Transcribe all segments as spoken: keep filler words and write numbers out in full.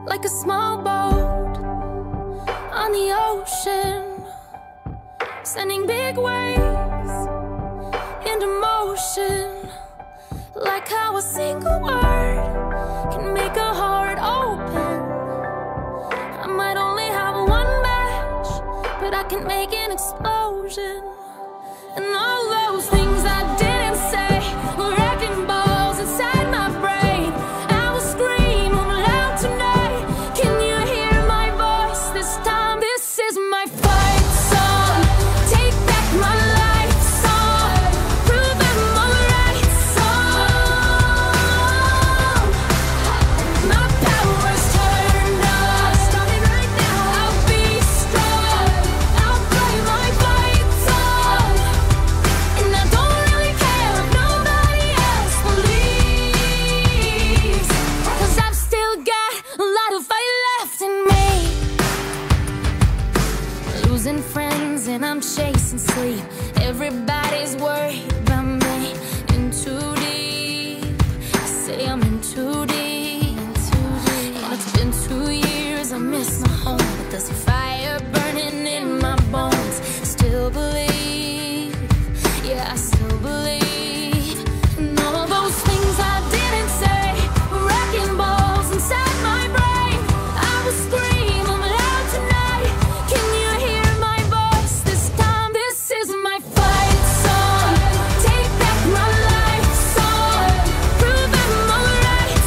like a small boat on the ocean, sending big waves into motion, like how a single word can make a heart open. I might only have one match, but I can make an explosion. And all those things I didn't say were wrecking balls inside my brain. I will scream loud tonight. Can you hear my voice this time? This is my fight song. Take back my life song. Prove I'm alright song. My power's turned on. Starting right now. I'll be strong. I'll play my fight song. And I don't really care if nobody else believes, 'cause I've still got a lot of fight left in me. Losing friends and I'm chasing sleep. Everybody's worried about me. In too deep. Say I'm in too deep. And it's been two years, I miss my home, but there's a fire burning in my bones. Still believe, yeah, I still believe. And all those things I didn't say were wrecking balls inside my brain. I will scream I'm loud tonight. Can you hear my voice this time? This is my fight song. Take back my life song. Prove I'm alright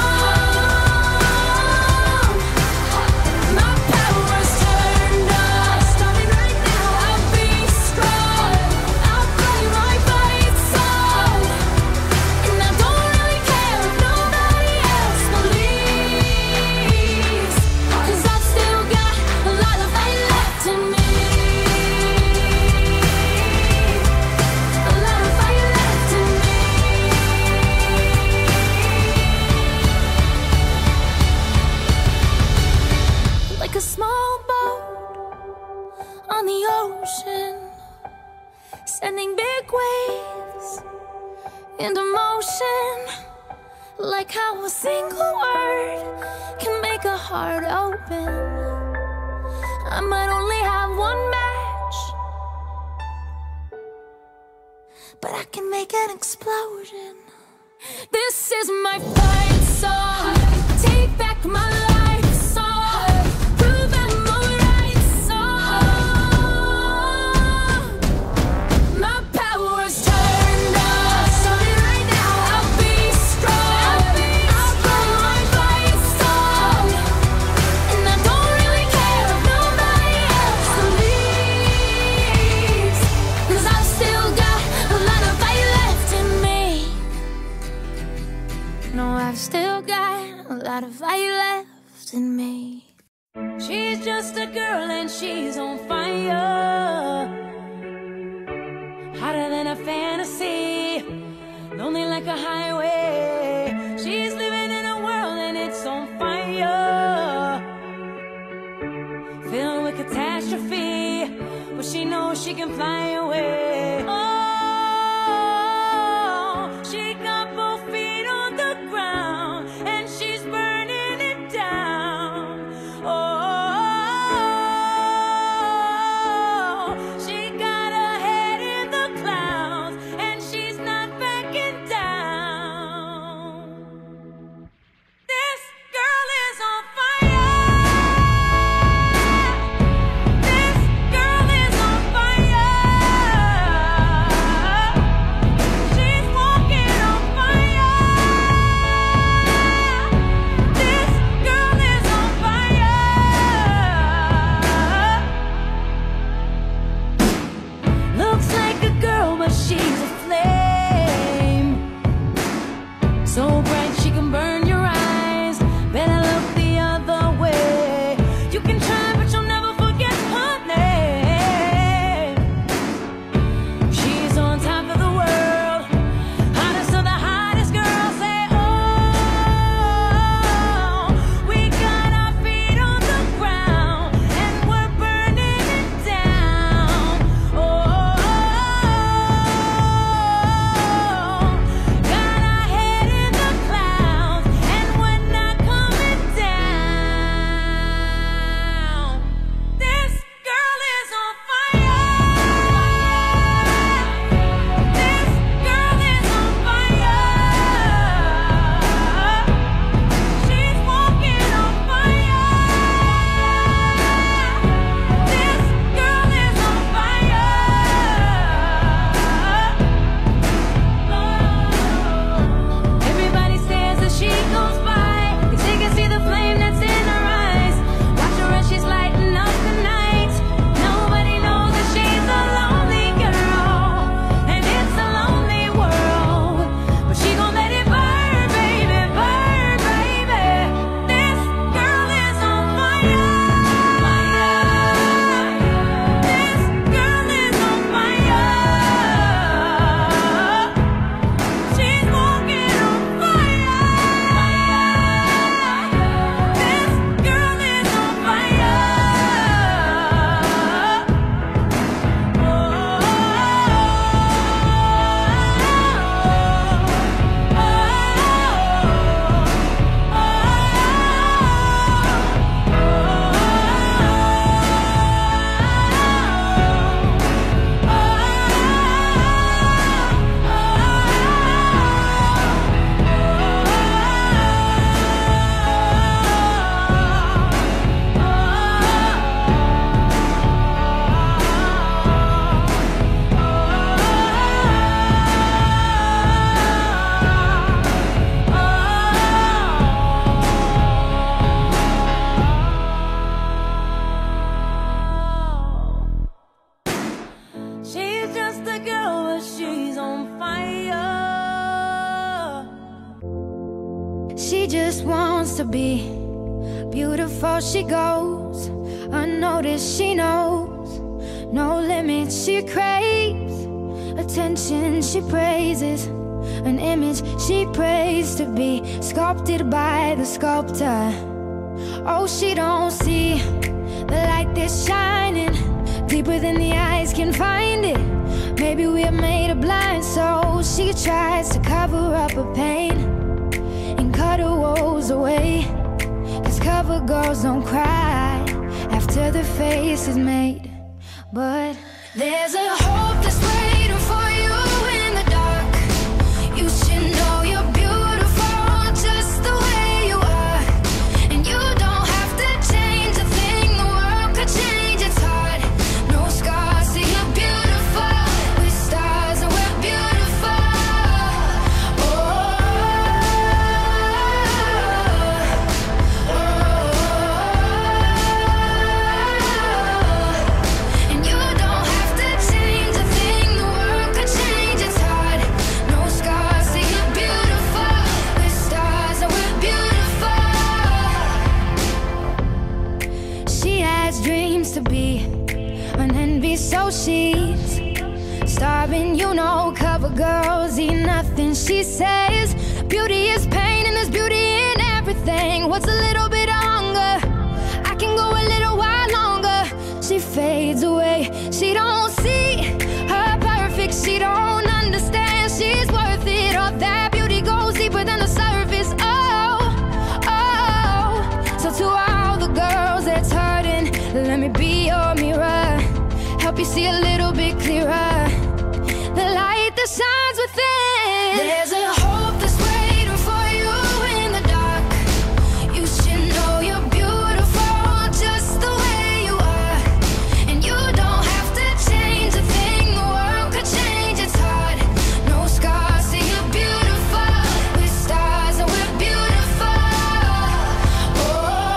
song. My power's turned on. Starting right now. I'll be strong. I'll play my fight song. And I don't really care if nobody else believes, 'cause I've still got a lot of fight left in me. A lot of fight left in me. Like a small boat on the ocean, sending big waves into motion, like how a single word can make a heart open. I might only have one match, but I can make an explosion. This is my fight song. Take back my life song. Prove I'm alright song. My power's turned on. Starting right now. I'll be strong. I'll play my fight song. And I don't really care if nobody else believes, 'cause I've still got a lot of fight left in me. No, I've still got a lot of fight left in me. She's just a girl and she's on fire, hotter than a fantasy, lonely like a highway. She's living in a world and it's on fire, filled with catastrophe, but she knows she can fly away. Oh, she got both feet on the ground and she's burning it down. Oh, she got her head in the clouds and she's not backing down. This girl is on fire. This girl is on fire. She just wants to be beautiful. She goes unnoticed, she knows no limits. She craves attention, she praises an image she prays to be sculpted by the sculptor. Oh, she don't see the light that's shining deeper than the eyes can find it. Maybe we're made of blind souls. She tries to cover up her pain and cut her woes away, 'cause cover girls don't cry after the face is made. But there's a hope that's waiting for you in the dark. You should know you're beautiful just the way you are, and you don't have to change a thing. The world could change, it's hard. No scars, see you're beautiful. With stars and we're beautiful. Oh, oh, oh. And you don't have to change a thing. The world could change, it's hard. No scars, see you're beautiful. With stars and we're beautiful. She has dreams to be an envy, so she's starving. You know, cover girls eat nothing. She says beauty is pain and there's beauty in everything. What's a little bit of hunger? I can go a little while longer. She fades away. She don't see her perfect. She don't understand she's worth it. All that beauty goes deeper than the surface. Oh, oh. So to all the girls that's hurting, let me be your mirror, help you see a little bit clearer the light that shines within. There's a hope that's waiting for you in the dark. You should know you're beautiful just the way you are, and you don't have to change a thing. The world could change, it's hard. No scars, see you're beautiful. With stars and we're beautiful. Oh,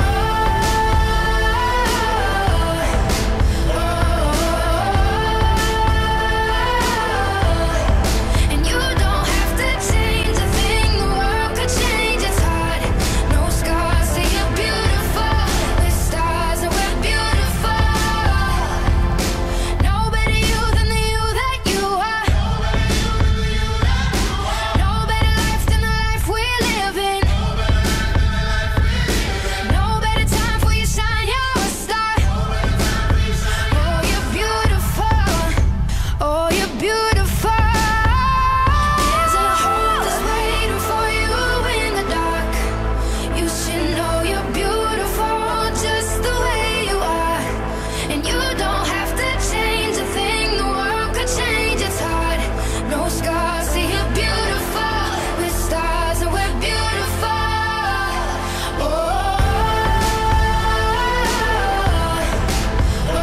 oh, oh. And you don't have to change a thing. The world could change, it's hard. No scars, see you're beautiful. With stars and we're beautiful. No better you than the you that you are. No better life than the life we're living. No better time for you shine, you're a star. Oh, you're beautiful. Oh, you're beautiful. There's a hope that's waiting for you in the dark. You should know you're beautiful just the way you are, and you don't have to change a thing. The world could change, it's hard. No scars, see you're beautiful. With stars and we're beautiful. Oh, oh, oh.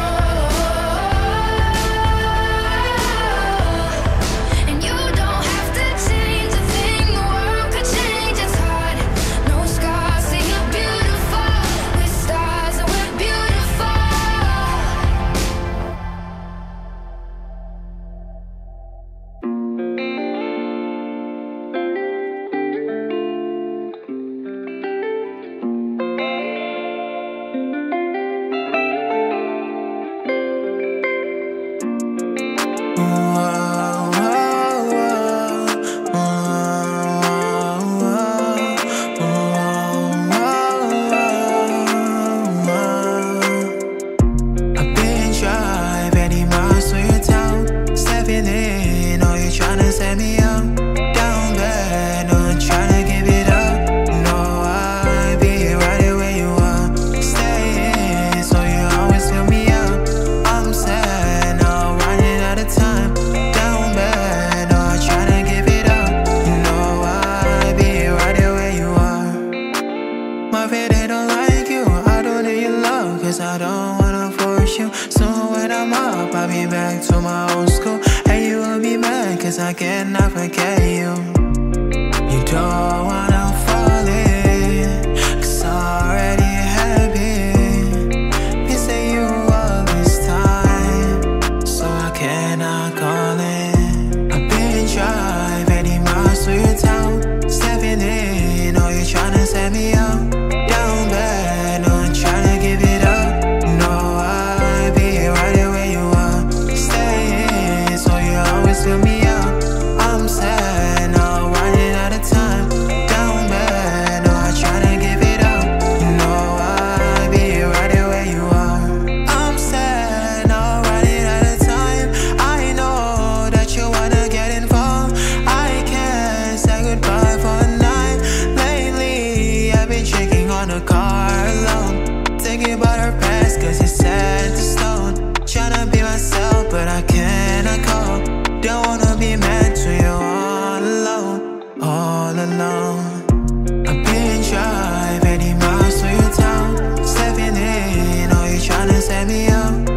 And you don't have to change a thing. The world could change, it's hard. No scars, see you're beautiful. With stars and we're beautiful. I've been driving eighty miles to your town, stepping in, oh you tryna set me up, down bad, no I'm tryna give it up, no I'll be right there where you are, staying, so you always fill me up, I'm sad, now I'm running out of time, down bad, no I'm tryna give it up, no I'll be right there where you are. My friend, they don't like you, I don't need your love, 'cause I don't wanna force you. So when I'm up, I'll be back to my old school, and you will be mad, 'cause I cannot forget you. You don't wanna fall in, 'cause I already have been missing you all this time, so I cannot call in. I've been driving eighty miles to your town, stepping in, oh you tryna all alone. I've been driving eighty miles through your town, stepping in, oh, you tryna set me up.